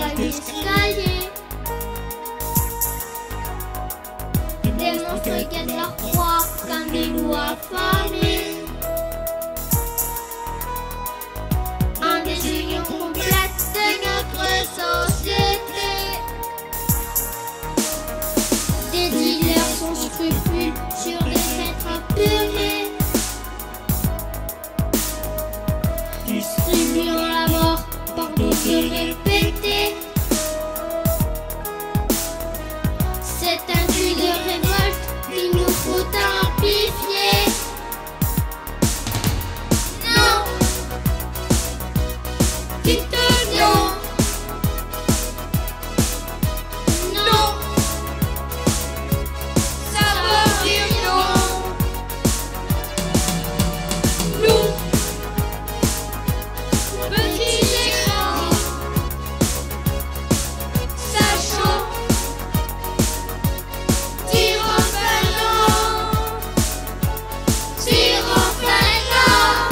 l'escalier. Des monstres guettent leur proie comme des loups affamés. En désunion complète de notre société. Des dealers sans scrupules sur des êtres purés, distribuant la mort par doses répétées. C'est un cri de révolte qu'il nous faut amplifier. Non, dites non. Non, ça veut dire non. Nous, petits écrans, sachant dire enfin non. Dire enfin non.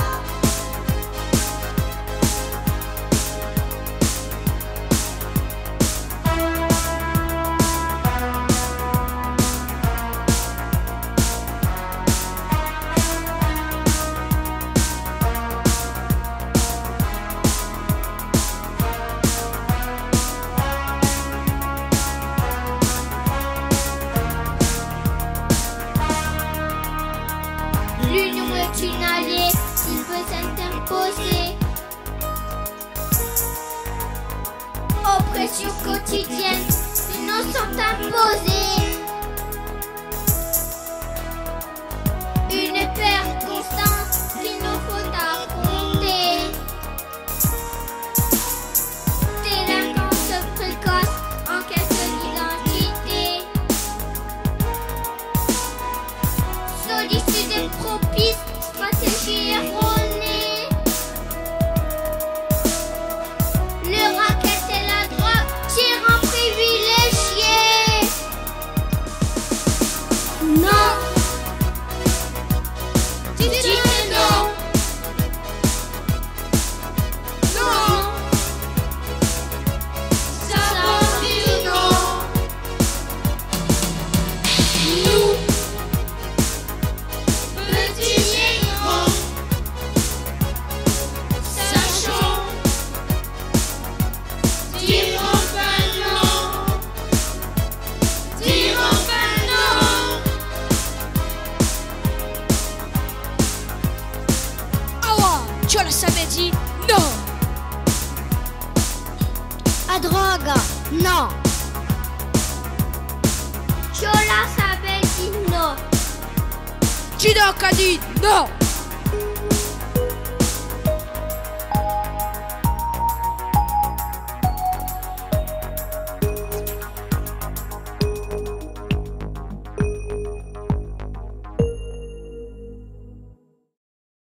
L'union est une alliée qui peut s'interposer. Oppression quotidienne, innocente imposée. Une perte constante qu'il nous faut affronter. Délinquance précoce en quête d'identité. Sollicitude propice, stratégie erronée. Le racket et la drogue tirent en privilégié. Non, dites non. Non, ça veut dire non. Nous, petits écrans, sachant dire enfin non. Dire enfin non. Awa, tu le savais dit non. À drogue, non. Je la savais dit non. Qui donc a dit non?